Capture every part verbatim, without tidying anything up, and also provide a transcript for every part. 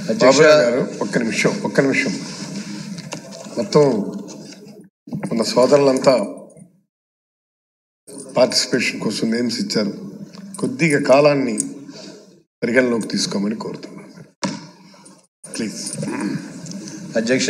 బాబు గారు ఒక్క నిమిషం ఒక్క నిమిషం మొత్తం మన సోదరులంతా పార్టిసిపేషన్ కోసం నేమ్స్ ఇచ్చారు. కొద్దిగా కాలాన్ని పరిగణలోకి తీసుకోమని కోరుతున్నాను ప్లీజ్. అధ్యక్ష,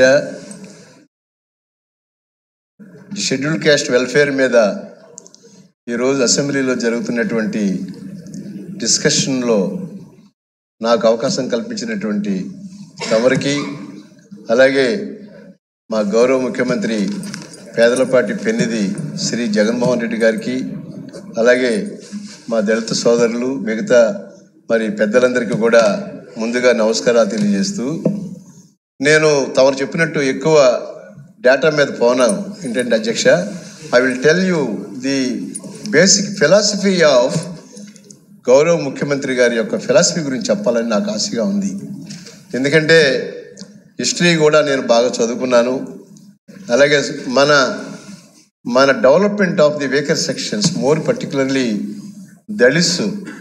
షెడ్యూల్ క్యాస్ట్ వెల్ఫేర్ మీద ఈరోజు అసెంబ్లీలో జరుగుతున్నటువంటి డిస్కషన్లో నాకు అవకాశం కల్పించినటువంటి తమరికి, అలాగే మా గౌరవ ముఖ్యమంత్రి పేదలపాటి పెన్నిధి శ్రీ జగన్మోహన్ రెడ్డి గారికి, అలాగే మా దళిత సోదరులు మిగతా మరి పెద్దలందరికీ కూడా ముందుగా నమస్కారాలు తెలియజేస్తూ, నేను తమరు చెప్పినట్టు ఎక్కువ డేటా మీద పోనా ఏంటంటే అధ్యక్ష, I will tell you the basic philosophy of గౌరవ ముఖ్యమంత్రి గారి యొక్క ఫిలాసఫీ గురించి చెప్పాలని నాకు ఆశగా ఉంది. ఎందుకంటే హిస్టరీ కూడా నేను బాగా చదువుకున్నాను. అలాగే మన మన development of the weaker sections, more particularly Dalits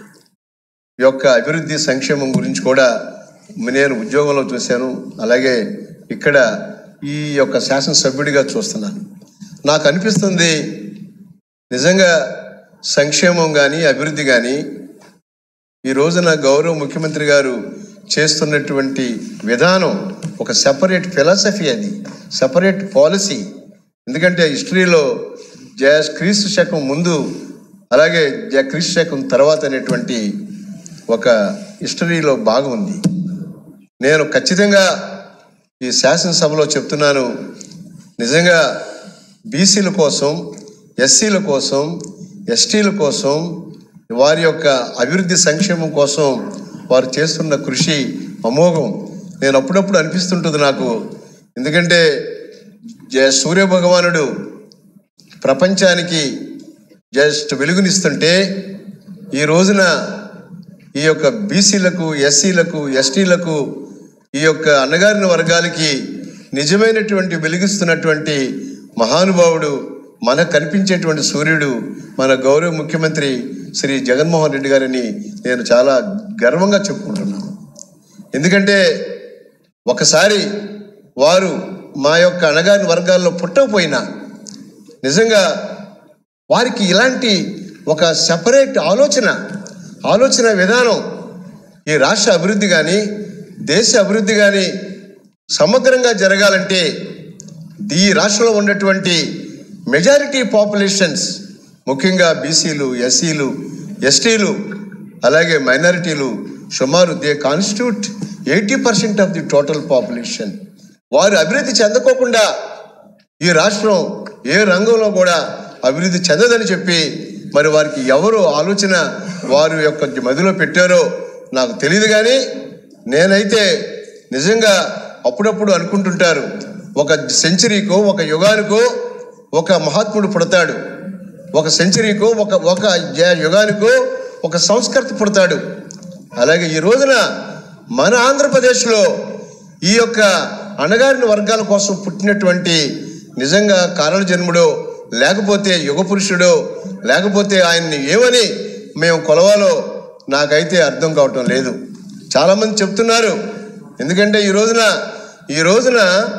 యొక్క అభివృద్ధి సంక్షేమం గురించి కూడా నేను ఉద్యోగంలో చూశాను. అలాగే ఇక్కడ ఈ యొక్క శాసనసభ్యుడిగా చూస్తున్నాను. నాకు అనిపిస్తుంది నిజంగా సంక్షేమం కానీ అభివృద్ధి కానీ ఈ రోజున గౌరవ ముఖ్యమంత్రి గారు చేస్తున్నటువంటి విధానం ఒక సెపరేట్ ఫిలాసఫీ, అది సెపరేట్ పాలసీ. ఎందుకంటే హిస్టరీలో జయ క్రీస్తు శకం ముందు అలాగే జయ క్రీస్తు శకం తర్వాత అనేటువంటి ఒక హిస్టరీలో భాగం ఉంది. నేను ఖచ్చితంగా ఈ శాసనసభలో చెప్తున్నాను, నిజంగా బీసీల కోసం, ఎస్సీల కోసం, ఎస్టీల కోసం, వారి యొక్క అభివృద్ధి సంక్షేమం కోసం వారు చేస్తున్న కృషి అమోఘం. నేను అప్పుడప్పుడు అనిపిస్తుంటుంది నాకు. ఎందుకంటే సూర్య భగవానుడు ప్రపంచానికి జస్ట్ వెలుగునిస్తుంటే ఈ రోజున ఈ యొక్క బీసీలకు, ఎస్సీలకు, ఎస్టీలకు, ఈ యొక్క అన్నగారిన వర్గాలకి నిజమైనటువంటి వెలిగిస్తున్నటువంటి మహానుభావుడు, మనకు కనిపించేటువంటి సూర్యుడు మన గౌరవ ముఖ్యమంత్రి శ్రీ జగన్మోహన్ రెడ్డి గారిని నేను చాలా గర్వంగా చెప్పుకుంటున్నాను. ఎందుకంటే ఒకసారి వారు మా యొక్క అణగారిన వర్గాల్లో పుట్టకపోయినా నిజంగా వారికి ఇలాంటి ఒక సెపరేట్ ఆలోచన ఆలోచన విధానం, ఈ రాష్ట్ర అభివృద్ధి కానీ దేశ అభివృద్ధి కానీ సమగ్రంగా జరగాలంటే ఈ రాష్ట్రంలో ఉన్నటువంటి మెజారిటీ పాపులేషన్స్, ముఖ్యంగా బీసీలు, ఎస్సీలు, ఎస్టీలు, అలాగే మైనారిటీలు సుమారు they constitute eighty percent of the total population. వారు అభివృద్ధి చెందకోకుండా ఈ రాష్ట్రం ఏ రంగంలో కూడా అభివృద్ధి చెందదని చెప్పి మరి వారికి ఎవరు ఆలోచన వారి యొక్క మదిలో పెట్టారో నాకు తెలియదు. కానీ నేనైతే నిజంగా అప్పుడప్పుడు అనుకుంటుంటారు, ఒక సెంచరీకో ఒక యుగానికో ఒక మహాత్ముడు పుడతాడు, ఒక సెంచరీకో ఒక ఒక యుగానికో ఒక సంస్కృతి పుడతాడు. అలాగే ఈ రోజున మన ఆంధ్రప్రదేశ్లో ఈ యొక్క అణగారిన వర్గాల కోసం పుట్టినటువంటి నిజంగా కారణ జన్ముడో లేకపోతే యుగ పురుషుడో లేకపోతే ఆయన్ని ఏమని మేము కొలవాలో నాకైతే అర్థం కావటం లేదు. చాలామంది చెప్తున్నారు. ఎందుకంటే ఈ రోజున ఈ రోజున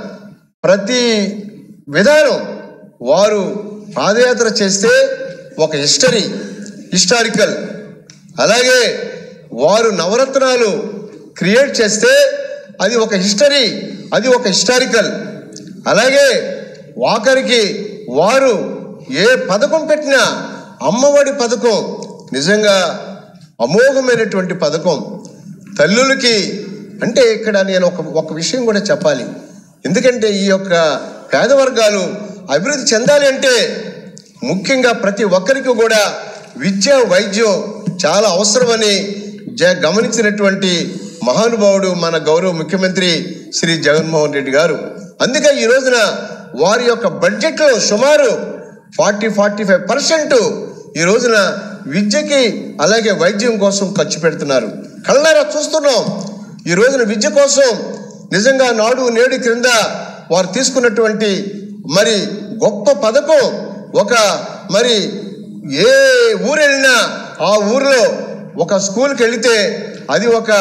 ప్రతి విధానం వారు పాదయాత్ర చేస్తే ఒక హిస్టరీ హిస్టారికల్, అలాగే వారు నవరత్నాలు క్రియేట్ చేస్తే అది ఒక హిస్టరీ, అది ఒక హిస్టారికల్. అలాగే వాకరికి వారు ఏ పథకం పెట్టినా అమ్మఒడి పథకం నిజంగా అమోఘమైనటువంటి పథకం. తల్లులకి అంటే ఇక్కడ నేను ఒక ఒక విషయం కూడా చెప్పాలి. ఎందుకంటే ఈ యొక్క పేదవర్గాలు అభివృద్ధి చెందాలి అంటే ముఖ్యంగా ప్రతి ఒక్కరికి కూడా విద్య, వైద్యం చాలా అవసరమని జ గమనించినటువంటి మహానుభావుడు మన గౌరవ ముఖ్యమంత్రి శ్రీ జగన్మోహన్ రెడ్డి గారు. అందుకే ఈ రోజున వారి యొక్క బడ్జెట్లో సుమారు ఫార్టీ ఫార్టీ ఫైవ్ పర్సెంట్ ఈ రోజున విద్యకి అలాగే వైద్యం కోసం ఖర్చు పెడుతున్నారు. కళ్ళారా చూస్తున్నాం. ఈ రోజున విద్య కోసం నిజంగా నాడు నేడు క్రింద వారు తీసుకున్నటువంటి మరి గొప్ప పథకం. ఒక మరి ఏ ఊరు వెళ్ళినా ఆ ఊరిలో ఒక స్కూల్కి వెళితే అది ఒక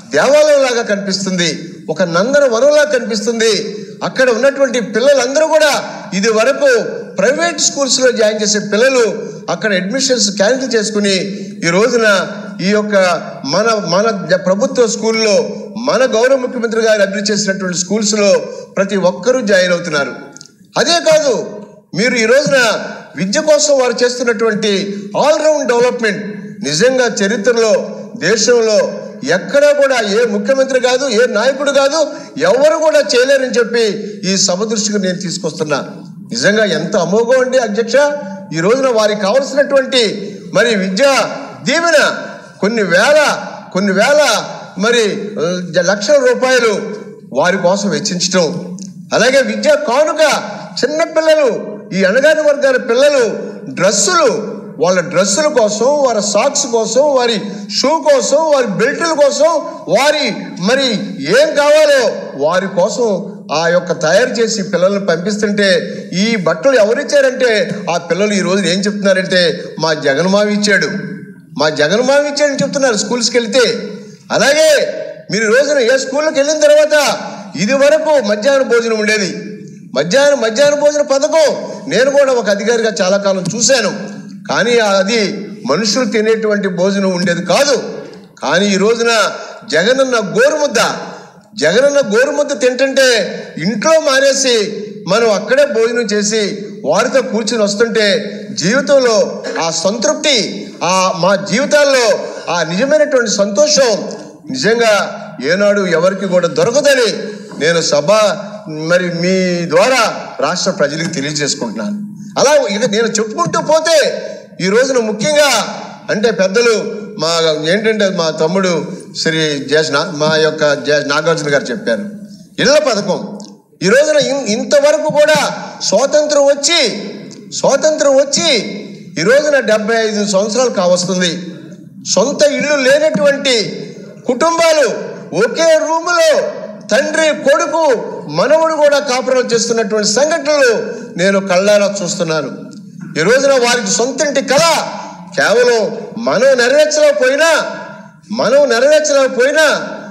దేవాలయం లాగా కనిపిస్తుంది, ఒక నందన వనంలాగా కనిపిస్తుంది. అక్కడ ఉన్నటువంటి పిల్లలందరూ కూడా ఇది వరకు ప్రైవేట్ స్కూల్స్లో జాయిన్ చేసే పిల్లలు అక్కడ అడ్మిషన్స్ క్యాన్సిల్ చేసుకుని ఈ రోజున ఈ యొక్క మన మన ప్రభుత్వ స్కూల్లో మన గౌరవ ముఖ్యమంత్రి గారు అభివృద్ధి చేసినటువంటి స్కూల్స్లో ప్రతి ఒక్కరూ జాయిన్ అవుతున్నారు. అదే కాదు, మీరు ఈ రోజున విద్య కోసం వారు చేస్తున్నటువంటి ఆల్రౌండ్ డెవలప్మెంట్ నిజంగా చరిత్రలో దేశంలో ఎక్కడా కూడా ఏ ముఖ్యమంత్రి కాదు, ఏ నాయకుడు కాదు, ఎవరు కూడా చేయలేరని చెప్పి ఈ సభ దృష్టికి నేను తీసుకొస్తున్నా. నిజంగా ఎంత అమోఘం అండి అధ్యక్ష. ఈ రోజున వారికి కావలసినటువంటి మరి విద్యా దీవెన కొన్ని వేల కొన్ని వేల మరి లక్షల రూపాయలు వారి కోసం వెచ్చించడం, అలాగే విద్యా కానుక చిన్నపిల్లలు, ఈ అణగారిన వర్గాల పిల్లలు డ్రెస్సులు, వాళ్ళ డ్రెస్సుల కోసం, వారి సాక్స్ కోసం, వారి షూ కోసం, వారి బెల్టుల కోసం, వారి మరి ఏం కావాలో వారి కోసం ఆ యొక్క తయారు చేసి పిల్లల్ని పంపిస్తుంటే ఈ బట్టలు ఎవరిచ్చారంటే ఆ పిల్లలు ఈ రోజు ఏం చెప్తున్నారంటే మా జగన్ మావి ఇచ్చాడు, మా జగన్ మావి ఇచ్చాడని చెప్తున్నారు స్కూల్స్కి వెళ్తే. అలాగే మీరు రోజున ఏ స్కూల్కి వెళ్ళిన తర్వాత ఇది వరకు మధ్యాహ్న భోజనం ఉండేది. మధ్యాహ్నం మధ్యాహ్న భోజన పథకం నేను కూడా ఒక అధికారిగా చాలా కాలం చూశాను. కానీ అది మనుషులు తినేటువంటి భోజనం ఉండేది కాదు. కానీ ఈ రోజున జగనన్న గోరుముద్ద జగనన్న గోరుముద్ద తింటుంటే ఇంట్లో మానేసి మనం అక్కడే భోజనం చేసి వారితో కూర్చుని వస్తుంటే జీవితంలో ఆ సంతృప్తి, ఆ మా జీవితాల్లో ఆ నిజమైనటువంటి సంతోషం నిజంగా ఏనాడు ఎవరికి కూడా దొరకదని నేను సభ మరి మీ ద్వారా రాష్ట్ర ప్రజలకు తెలియజేసుకుంటున్నాను. అలా ఇక నేను చెప్పుకుంటూ పోతే ఈ రోజున ముఖ్యంగా అంటే పెద్దలు మా ఏంటంటే మా తమ్ముడు శ్రీ జేష్ మా యొక్క జేష్ నాగార్జున గారు చెప్పారు ఇళ్ల పథకం. ఈ రోజున ఇంతవరకు కూడా స్వాతంత్రం వచ్చి స్వాతంత్రం వచ్చి ఈ రోజున డెబ్బై ఐదు సంవత్సరాలు కావస్తుంది. సొంత ఇల్లు లేనటువంటి కుటుంబాలు ఒకే రూములో తండ్రి కొడుకు మనవడు కూడా కాపురం చేస్తున్నటువంటి సంఘటనలు నేను కళ్ళారా చూస్తున్నాను. ఈ రోజున వారికి సొంతంటి కళ కేవలం మనం నెరవేర్చలేకపోయినా మనం నెరవేర్చలేకపోయినా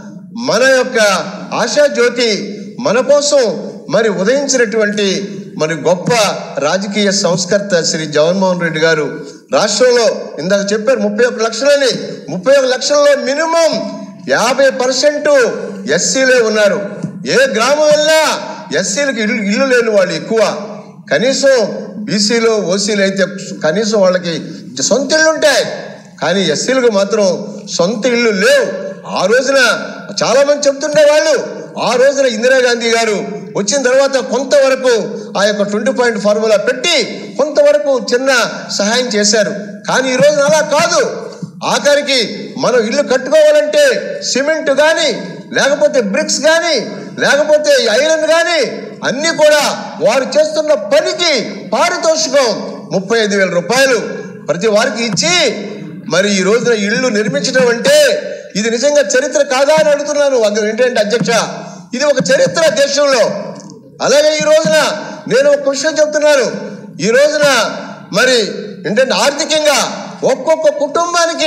మన యొక్క ఆశాజ్యోతి మన కోసం మరి ఉదయించినటువంటి మరి గొప్ప రాజకీయ సంస్కర్త శ్రీ జగన్మోహన్ రెడ్డి గారు రాష్ట్రంలో ఇందాక చెప్పారు ముప్పై ఒక్క లక్షలని ముప్పై ఒక్క లక్షల్లో మినిమం యాభై పర్సెంట్ ఎస్సీలే ఉన్నారు. ఏ గ్రామం వెళ్ళినా ఎస్సీలకు ఇల్లు ఇల్లు లేని వాళ్ళు ఎక్కువ. కనీసం బీసీలో ఓసీలు అయితే కనీసం వాళ్ళకి సొంత ఇళ్ళు ఉంటాయి, కానీ ఎస్సీలకు మాత్రం సొంత ఇళ్ళు లేవు. ఆ రోజున చాలా మంది చెప్తుండే వాళ్ళు ఆ రోజున ఇందిరాగాంధీ గారు వచ్చిన తర్వాత కొంతవరకు ఆ యొక్క ట్వంటీ పాయింట్ ఫార్ములా పెట్టి కొంతవరకు చిన్న సహాయం చేశారు. కానీ ఈ రోజున అలా కాదు. ఆఖరికి మనం ఇల్లు కట్టుకోవాలంటే సిమెంట్ కానీ లేకపోతే బ్రిక్స్ కానీ లేకపోతే ఐరన్ కానీ అన్నీ కూడా వారు చేస్తున్న పనికి పారితోషికం ముప్పై ఐదు వేల రూపాయలు ప్రతి వారికి ఇచ్చి మరి ఈ రోజున ఇల్లు నిర్మించడం అంటే ఇది నిజంగా చరిత్ర కాదా అని అడుగుతున్నాను. అందులో ఏంటంటే అధ్యక్ష, ఇది ఒక చరిత్ర దేశంలో. అలాగే ఈ రోజున నేను ఒక విషయం చెప్తున్నాను. ఈ రోజున మరి ఏంటంటే ఆర్థికంగా ఒక్కొక్క కుటుంబానికి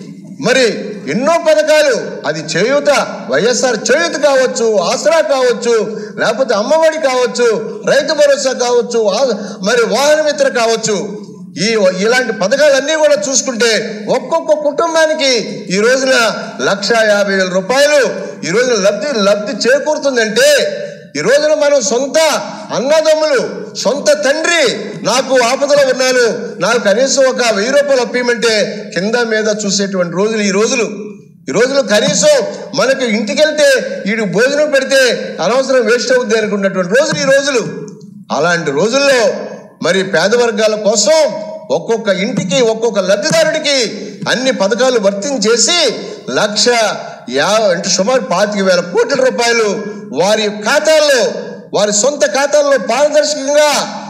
మరి ఎన్నో పథకాలు, అది చేయూత, వైఎస్ఆర్ చేయూత కావచ్చు, ఆసరా కావచ్చు, లేకపోతే అమ్మఒడి కావచ్చు, రైతు భరోసా కావచ్చు, మరి వాహన మిత్ర కావచ్చు, ఈ ఇలాంటి పథకాలన్నీ కూడా చూసుకుంటే ఒక్కొక్క కుటుంబానికి ఈ రోజున లక్ష యాభై వేల రూపాయలు ఈ రోజున లబ్ధి లబ్ధి చేకూరుతుందంటే ఈ రోజున మనం సొంత అన్నదమ్ములు, సొంత తండ్రి నాకు ఆపదలో ఉన్నాను, నాకు కనీసం ఒక వెయ్యి రూపాయలు అప్పిమంటే కింద మీద చూసేటువంటి రోజులు ఈ రోజులు ఈ రోజులు కనీసం మనకు ఇంటికి వెళ్తే వీడికి భోజనం పెడితే అనవసరం వేస్ట్ అవుద్ది అనుకున్నటువంటి రోజులు ఈ రోజులు. అలాంటి రోజుల్లో మరి పేద వర్గాల కోసం ఒక్కొక్క ఇంటికి ఒక్కొక్క లబ్ధిదారుడికి అన్ని పథకాలు వర్తించేసి లక్ష యాభై అంటే సుమారు పాతిక వేల కోట్ల రూపాయలు వారి ఖాతాల్లో, వారి సొంత ఖాతాల్లో పారదర్శకంగా,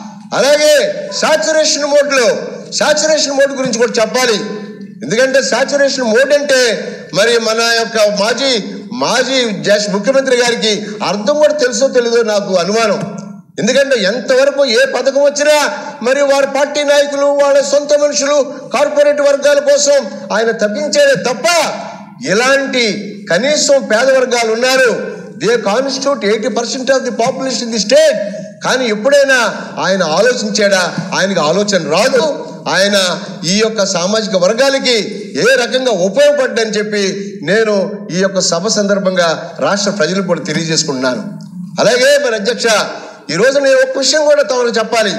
అలాగే సాచురేషన్ మోడ్లో సాచురేషన్ మోడ్ గురించి కూడా చెప్పాలి. ఎందుకంటే సాచురేషన్ మోడ్ అంటే మరి మన యొక్క మాజీ మాజీ దేశ ముఖ్యమంత్రి గారికి అర్థం కూడా తెలుసో తెలీదో నాకు అనుమానం. ఎందుకంటే ఎంతవరకు ఏ పథకం వచ్చినా మరి వారి పార్టీ నాయకులు, వాళ్ళ సొంత మనుషులు, కార్పొరేట్ వర్గాల కోసం ఆయన తప్పించేదే తప్ప ఇలాంటి కనీసం పేద వర్గాలు ఉన్నారు. They constitute eighty percent of the population in the state. కానీ ఎప్పుడైనా ఆయన ఆలోచించాడా? ఆయనకు ఆలోచన రాదు. ఆయన ఈ యొక్క సామాజిక వర్గాలకి ఏ రకంగా ఉపయోగపడ్డని చెప్పి నేను ఈ యొక్క సభ సందర్భంగా రాష్ట్ర ప్రజలు కూడా తెలియజేసుకుంటున్నాను. అలాగే మరి అధ్యక్ష, ఈరోజు నేను ఒక విషయం కూడా తమకు చెప్పాలి.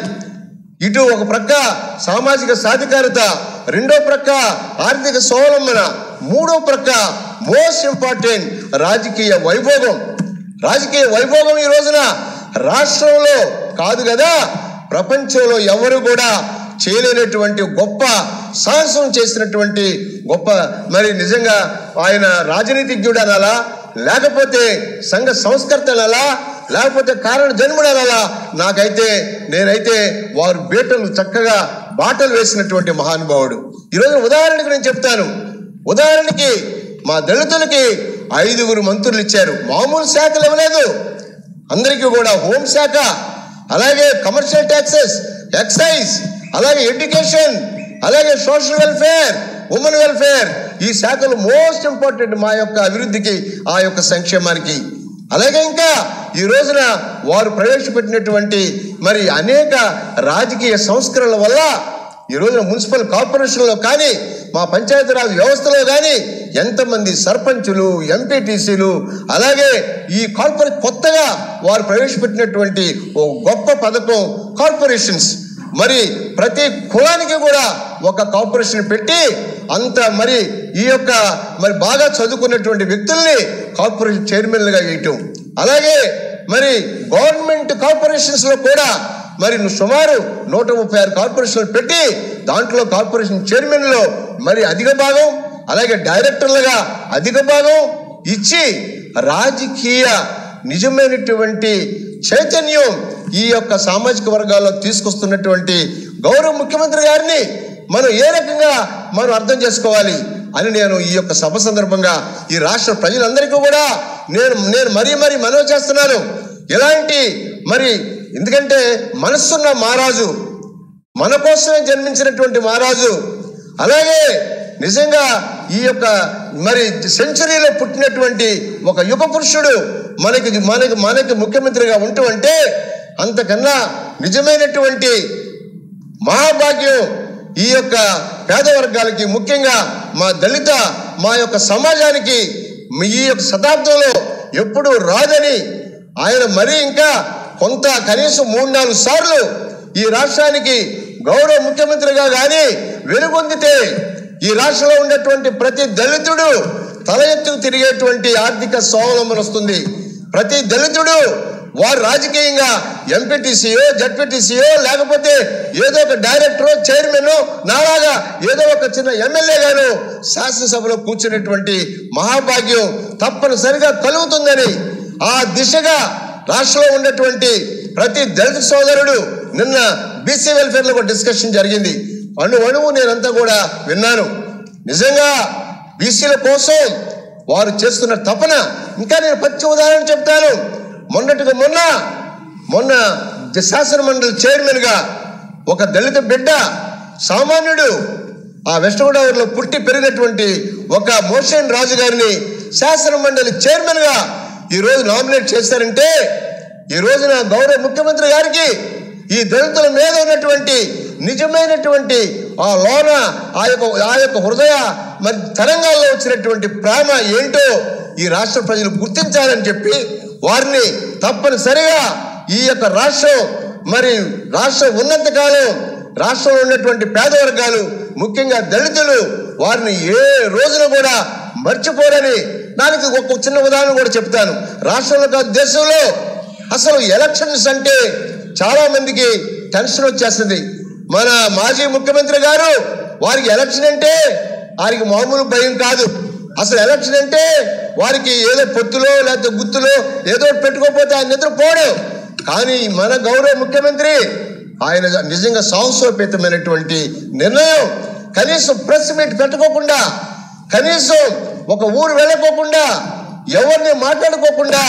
ఇటు ఒక ప్రక్క సామాజిక సాధికారత, రెండో ప్రక్క ఆర్థిక స్వావలంబన, మూడో ప్రక్క మోస్ట్ ఇంపార్టెంట్ రాజకీయ వైభోగం. రాజకీయ వైభోగం ఈ రోజున రాష్ట్రంలో కాదు కదా, ప్రపంచంలో ఎవరు కూడా చేయలేనటువంటి గొప్ప సాహసం చేసినటువంటి గొప్ప, మరి నిజంగా ఆయన రాజనీతిజ్ఞుడు అనాలా, లేకపోతే సంఘ సంస్కర్త అనాలా, లేకపోతే కారణ జన్ముడు అనాలా, నాకైతే నేనైతే వారు బేటలు చక్కగా బాటలు వేసినటువంటి మహానుభావుడు. ఈరోజు ఉదాహరణకి నేను చెప్తాను. ఉదాహరణకి మా దళితులకి ఐదుగురు మంత్రులు ఇచ్చారు. మామూలు శాఖలు ఇవ్వలేదు, అందరికీ కూడా హోంశాఖ, అలాగే కమర్షియల్ ట్యాక్సెస్, ఎక్సైజ్, అలాగే ఎడ్యుకేషన్, అలాగే సోషల్ వెల్ఫేర్, ఉమెన్ వెల్ఫేర్, ఈ శాఖలు మోస్ట్ ఇంపార్టెంట్ మా యొక్క అభివృద్ధికి, ఆ యొక్క సంక్షేమానికి. అలాగే ఇంకా ఈ రోజున వారు ప్రవేశపెట్టినటువంటి మరి అనేక రాజకీయ సంస్కరణల వల్ల ఈ రోజున మున్సిపల్ కార్పొరేషన్లో కానీ మా పంచాయతీరాజ్ వ్యవస్థలో కానీ ఎంతమంది సర్పంచులు, ఎంపీటీసీలు, అలాగే ఈ కార్పొరేట్ కొత్తగా వారు ప్రవేశపెట్టినటువంటి ఓ గొప్ప పథకం కార్పొరేషన్స్. మరి ప్రతి కులానికి కూడా ఒక కార్పొరేషన్ పెట్టి అంత మరి ఈ యొక్క మరి బాగా చదువుకున్నటువంటి వ్యక్తుల్ని కార్పొరేషన్ చైర్మన్లుగా వేయటం. అలాగే మరి గవర్నమెంట్ కార్పొరేషన్స్ లో కూడా మరి సుమారు నూట ముప్పై ఆరు కార్పొరేషన్లు పెట్టి దాంట్లో కార్పొరేషన్ చైర్మన్లో మరి అధిక భాగం, అలాగే డైరెక్టర్లుగా అధిక భాగం ఇచ్చి రాజకీయ నిజమైనటువంటి చైతన్యం ఈ యొక్క సామాజిక వర్గాల్లో తీసుకొస్తున్నటువంటి గౌరవ ముఖ్యమంత్రి గారిని మనం ఏ రకంగా మనం అర్థం చేసుకోవాలి అని నేను ఈ యొక్క సభ సందర్భంగా ఈ రాష్ట్ర ప్రజలందరికీ కూడా నేను నేను మరీ మరీ మనవి చేస్తున్నాను. ఎలాంటి మరి ఎందుకంటే మనస్సున్న మహారాజు, మన కోసమే జన్మించినటువంటి మహారాజు, అలాగే నిజంగా ఈ యొక్క మరి సెంచరీలో పుట్టినటువంటి ఒక యుగ పురుషుడు మనకి మనకి మనకి ముఖ్యమంత్రిగా ఉంటూ అంటే అంతకన్నా నిజమైనటువంటి మహాభాగ్యం ఈ యొక్క పేద వర్గాలకి, ముఖ్యంగా మా దళిత మా యొక్క సమాజానికి ఈ యొక్క శతాబ్దంలో ఎప్పుడు రాదని ఆయన మరీ ఇంకా కొంత కనీసం మూడు నాలుగు సార్లు ఈ రాష్ట్రానికి గౌరవ ముఖ్యమంత్రిగా కానీ వెలుగొందితే ఈ రాష్ట్రంలో ఉన్నటువంటి ప్రతి దళితుడు తల ఎత్తుకు తిరిగేటువంటి ఆర్థిక స్వావలంబన వస్తుంది. ప్రతి దళితుడు వారు రాజకీయంగా ఎంపీటీసీయో, జడ్పీటీసీయో, లేకపోతే ఏదో ఒక డైరెక్టరో, చైర్మన్, నాలాగా ఏదో ఒక చిన్న ఎమ్మెల్యే గాను శాసనసభలో కూర్చునేటువంటి మహాభాగ్యం తప్పనిసరిగా కలుగుతుందని ఆ దిశగా రాష్ట్రంలో ఉన్నటువంటి ప్రతి దళిత సోదరుడు, నిన్న బీసీ వెల్ఫేర్ లో డిస్కషన్ జరిగింది, అణు అణువు నేనంతా కూడా విన్నాను. నిజంగా బీసీల కోసం వారు చేస్తున్న తపన, ఇంకా నేను పచ్చి ఉదాహరణ చెప్తాను. మొన్నటిగా మొన్న మొన్న శాసన మండలి చైర్మన్ గా ఒక దళిత బిడ్డ, సామాన్యుడు, ఆ వెస్ట్ గోదావరిలో పుట్టి పెరిగినటువంటి ఒక మోషన్ రాజు గారిని శాసన మండలి చైర్మన్ గా ఈ రోజు నామినేట్ చేశారంటే ఈ రోజున గౌరవ ముఖ్యమంత్రి గారికి ఈ దళితుల మీద ఉన్నటువంటి నిజమైనటువంటి ఆ లోన ఆ యొక్క ఆ యొక్క హృదయ మరి తరంగాల్లో వచ్చినటువంటి ప్రేమ ఏంటో ఈ రాష్ట్ర ప్రజలు గుర్తించాలని చెప్పి వారిని తప్పనిసరిగా ఈ యొక్క రాష్ట్రం మరి రాష్ట్రం ఉన్నంత కాలం రాష్ట్రంలో ఉన్నటువంటి పేద వర్గాలు, ముఖ్యంగా దళితులు, వారిని ఏ రోజున కూడా మర్చిపోరని దానికి ఒక చిన్న ఉదాహరణ కూడా చెప్తాను. రాష్ట్రంలో కాదు దేశంలో అసలు ఎలక్షన్స్ అంటే చాలా మందికి టెన్షన్ వచ్చేస్తుంది. మన మాజీ ముఖ్యమంత్రి గారు వారికి ఎలక్షన్ అంటే వారికి మామూలు భయం కాదు. అసలు ఎలక్షన్ అంటే వారికి ఏదో పొత్తులో లేకపోతే గుత్తులో ఏదో పెట్టుకోకపోతే ఆయన నిద్రపోడు. కానీ మన గౌరవ ముఖ్యమంత్రి ఆయన నిజంగా సాహసోపేతమైనటువంటి నిర్ణయం, కనీసం ప్రెస్ మీట్ పెట్టుకోకుండా, కనీసం ఒక ఊరు వెళ్ళకోకుండా, ఎవరిని మాట్లాడుకోకుండా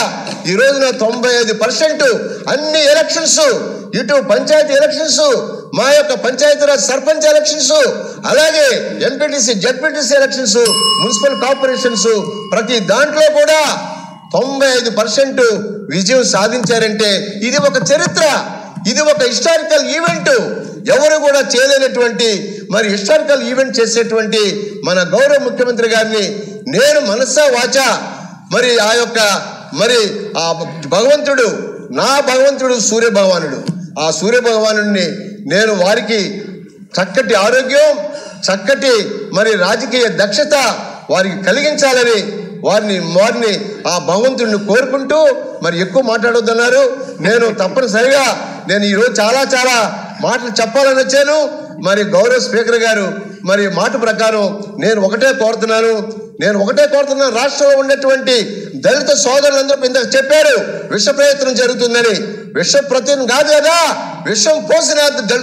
ఈ రోజున తొంభై ఐదు పర్సెంట్ అన్ని ఎలక్షన్స్, ఇటు పంచాయతీ ఎలక్షన్స్, మా యొక్క పంచాయతీరాజ్ సర్పంచ్ ఎలక్షన్స్, అలాగే MPTC ZPTC elections, municipal corporations, ప్రతి దాంట్లో కూడా తొంభై ఐదు పర్సెంట్ విజయం సాధించారంటే ఇది ఒక చరిత్ర, ఇది ఒక హిస్టారికల్ ఈవెంట్. ఎవరు కూడా చేయలేనటువంటి మరి హిస్టారికల్ ఈవెంట్ చేసేటువంటి మన గౌరవ ముఖ్యమంత్రి గారిని నేను మనసా వాచా మరి ఆ యొక్క మరి ఆ భగవంతుడు, నా భగవంతుడు సూర్య భగవానుడు, ఆ సూర్య భగవానుడిని నేను వారికి చక్కటి ఆరోగ్యం, చక్కటి మరి రాజకీయ దక్షత వారికి కలిగించాలని వారిని వారిని ఆ భగవంతుడిని కోరుకుంటూ మరి ఎక్కువ మాట్లాడొద్దన్నారు. నేను తప్పనిసరిగా నేను ఈరోజు చాలా చాలా మాటలు చెప్పాలని వచ్చాను. మరి గౌరవ స్పీకర్ గారు మరి మాట ప్రకారం నేను ఒకటే కోరుతున్నాను నేను ఒకటే కోరుతున్నాను రాష్ట్రంలో ఉన్నటువంటి దళిత సోదరులందరూ ఇందాక చెప్పారు విష ప్రయత్నం జరుగుతుందని. విష ప్రయత్నం కాదు కదా, విషం పోసిన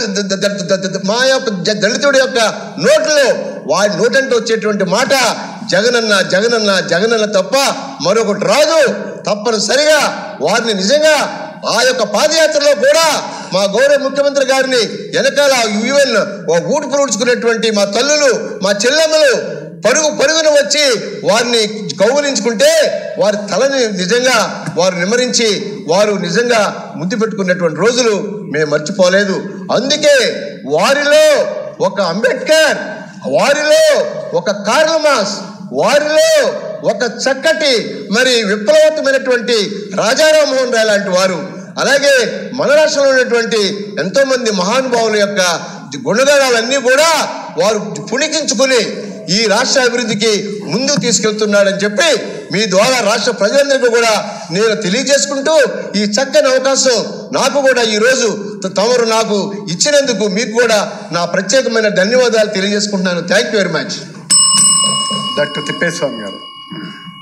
మా యొక్క దళితుడి యొక్క నోట్లో వాడి నోటంటే వచ్చేటువంటి మాట జగనన్న జగనన్న జగనన్న తప్ప మరొకటి రాదు. తప్పనిసరిగా వారిని నిజంగా ఆ యొక్క పాదయాత్రలో కూడా మా గౌరవ ముఖ్యమంత్రి గారిని వెనకాల ఈవెన్ ఊటు పులుచుకునేటువంటి మా తల్లులు, మా చెల్లెమ్మలు పరుగు పరుగున వచ్చి వారిని కౌగులించుకుంటే వారి తలని నిజంగా వారు నిమరించి వారు నిజంగా ముద్దు పెట్టుకున్నటువంటి రోజులు మేము మర్చిపోలేదు. అందుకే వారిలో ఒక అంబేద్కర్, వారిలో ఒక కార్ల్ మార్క్స్, వారిలో ఒక చక్కటి మరి విప్లవతమైనటువంటి రాజారామోహన్ రాయ్ లాంటి వారు, అలాగే మన రాష్ట్రంలో ఉన్నటువంటి ఎంతో మంది మహానుభావుల యొక్క గుణగణాలన్నీ కూడా వారు పుణికించుకుని ఈ రాష్ట్ర అభివృద్ధికి ముందుకు తీసుకెళ్తున్నాడని చెప్పి మీ ద్వారా రాష్ట్ర ప్రజలందరికీ కూడా నేను తెలియజేసుకుంటూ ఈ చక్కని అవకాశం నాకు కూడా ఈరోజు తమరు నాకు ఇచ్చినందుకు మీకు కూడా నా ప్రత్యేకమైన ధన్యవాదాలు తెలియజేసుకుంటున్నాను. Thank you very much. Doctor Tippeswamy గారు.